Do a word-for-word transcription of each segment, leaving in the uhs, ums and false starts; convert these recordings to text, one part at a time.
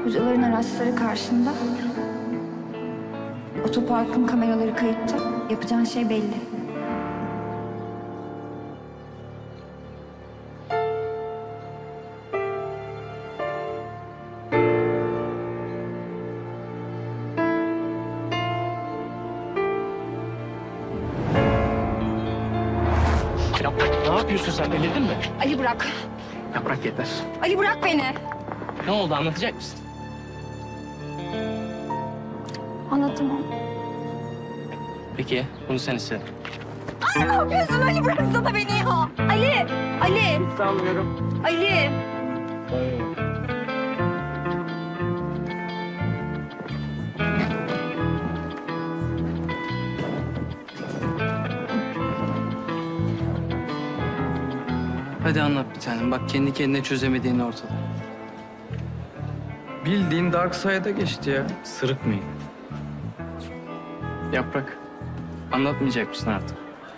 Hocaların araçları karşında. Otoparkın kameraları kayıtta. Yapacağın şey belli. Yaprak, ne yapıyorsun sen? Delirdin mi? Ali bırak. Yaprak yeter. Ali bırak beni. Ne oldu, anlatacak mısın? Anlatamam. Peki, bunu sen istedin. Ay, ne yapıyorsun Ali? Bıraksana beni ya. Ali, Ali, Sanmıyorum. Ali. Hadi anlat bir tanem. Bak kendi kendine çözemediğin ortada. Bildiğin Dark Side'a geçti ya. Sırıtmayın. Yaprak, anlatmayacak mısın artık?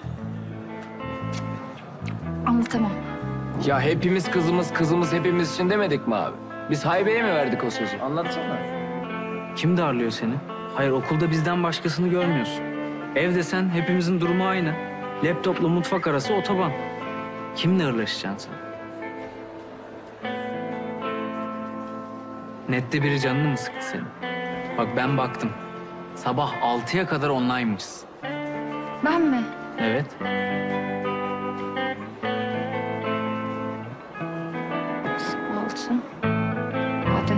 Anlatamam. Ya hepimiz kızımız, kızımız hepimiz için demedik mi abi? Biz haybeye mi verdik o sözü? Anlatsana. Kim darlıyor seni? Hayır, okulda bizden başkasını görmüyorsun. Evde sen, hepimizin durumu aynı. Laptopla mutfak arası otoban. Kimle hırlaşacaksın sen? Nette biri canını mı sıktı senin? Bak ben baktım. Sabah altıya kadar online'mışsın. Ben mi? Evet. Altı. Hadi.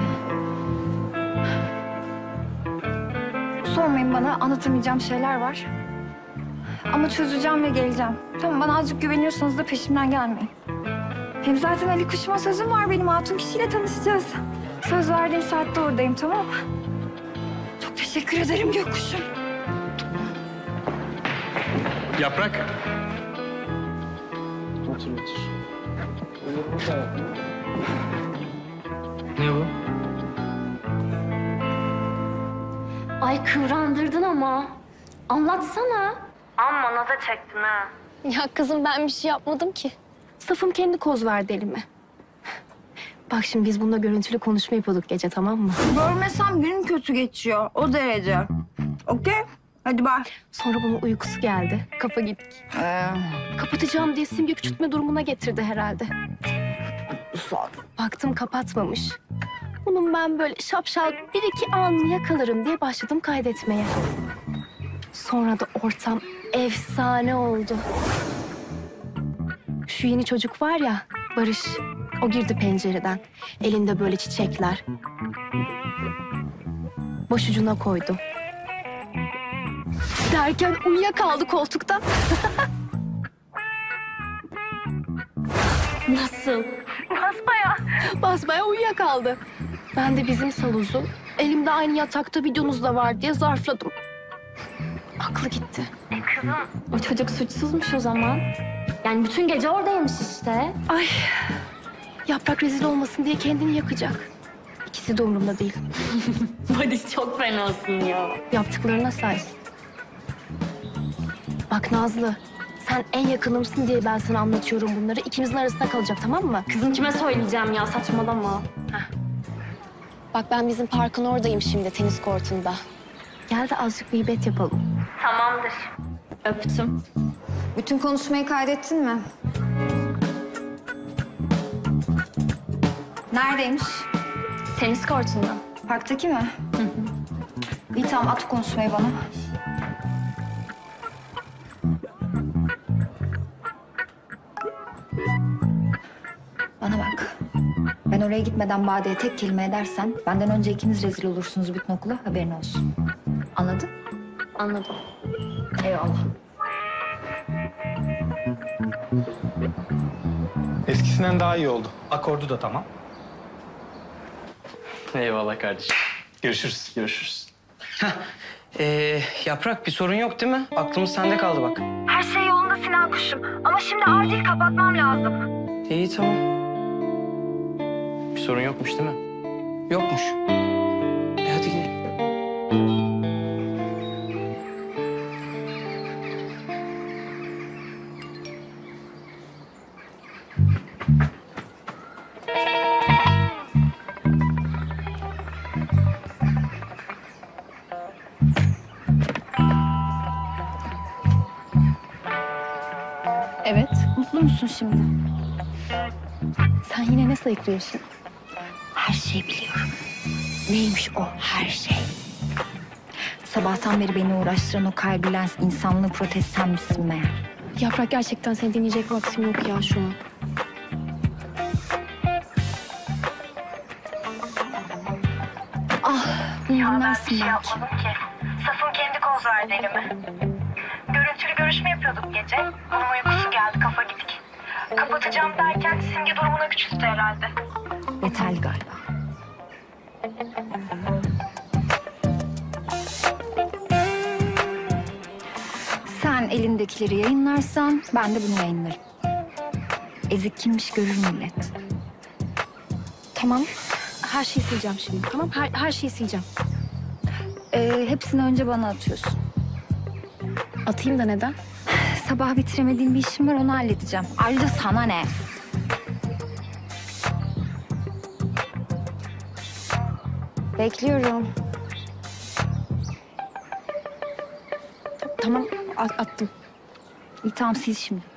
Sormayın bana, anlatamayacağım şeyler var. Ama çözeceğim ve geleceğim. Tamam, bana azıcık güveniyorsanız da peşimden gelmeyin. Hem zaten Ali kuşuma sözüm var benim. Hatun kişiyle tanışacağız. Söz verdiğim saatte oradayım, tamam mı? Çok teşekkür ederim Gökkuşum. Yaprak. Otur otur. Ne bu? Ay kıvrandırdın ama. Anlatsana. Amma naza çektin ha. Ya kızım ben bir şey yapmadım ki. Safım kendi koz verdi elime. Bak şimdi biz bununla görüntülü konuşma yapıyorduk gece, tamam mı? Görmesem günüm kötü geçiyor. O derece. Okey? Hadi bak. Sonra bunun uykusu geldi. Kafa gittik. Ee, Kapatacağım diye simge küçültme durumuna getirdi herhalde. Baktım kapatmamış. Bunun ben böyle şapşal bir iki anını yakalarım diye başladım kaydetmeye. Sonra da ortam efsane oldu. Şu yeni çocuk var ya, Barış. O girdi pencereden. Elinde böyle çiçekler. Başucuna koydu. Derken uyuyakaldı koltukta. Nasıl? Basbaya. Basbaya uyuyakaldı. Ben de bizim saluzu, elimde aynı yatakta videonuz da var diye zarfladım. Aklı gitti. O çocuk suçsuzmuş o zaman. Yani bütün gece oradaymış işte. Ay, Yaprak rezil olmasın diye kendini yakacak. İkisi de umurumda değil. Barış çok fenasın ya. Yaptıklarına saysın. Bak Nazlı, sen en yakınımsın diye ben sana anlatıyorum bunları. İkimizin arasında kalacak, tamam mı? Kızım kime söyleyeceğim ya, saçmalama. Bak ben bizim parkın oradayım şimdi, tenis kortunda. Gel de azıcık gıybet yapalım. Tamamdır. Öptüm. bütün konuşmayı kaydettin mi? Neredeymiş? Tenis kortunda. Parktaki mi? Hı hı. İyi tamam, at konuşmayı bana. Bana bak. Ben oraya gitmeden Bade'ye tek kelime edersen benden önce ikiniz rezil olursunuz bütün okula, haberin olsun. Anladın? Anladım. Eyvallah. Eskisinden daha iyi oldu. Akordu da tamam. Eyvallah kardeşim. Görüşürüz. Görüşürüz. Ee, Yaprak bir sorun yok değil mi? Aklımız sende kaldı bak. Her şey yolunda Sinan kuşum. Ama şimdi acil kapatmam lazım. İyi tamam. Bir sorun yokmuş değil mi? Yokmuş. E hadi gidelim. biliyorsun şimdi. Sen yine ne sayıklıyorsun? Her şeyi biliyorum. Neymiş o her şey? Sabahtan beri beni uğraştıran o kalbi lens insanlığı protez sen misin meğer? Yaprak, gerçekten seni dinleyecek vaktim yok ya şu an. Ah, bunu anlarsın şey belki. yapmadım ki. Safın kendi koz verdi elime. Görüntülü görüşme yapıyorduk gece. Bunun uykusu geldi, kafa gidik. Kapatacağım derken Simge durumuna küçülttü herhalde. Yeterli galiba. Sen elindekileri yayınlarsan ben de bunu yayınlarım. Ezik kimmiş görür millet. Tamam. Her şeyi sileceğim şimdi. Tamam, her, her şeyi sileceğim. Ee, hepsini önce bana atıyorsun. Atayım da neden? Sabah bitiremediğim bir işim var, onu halledeceğim. Ayrıca sana ne? Bekliyorum. Tamam, at- attım. İyi tamam, sil şimdi.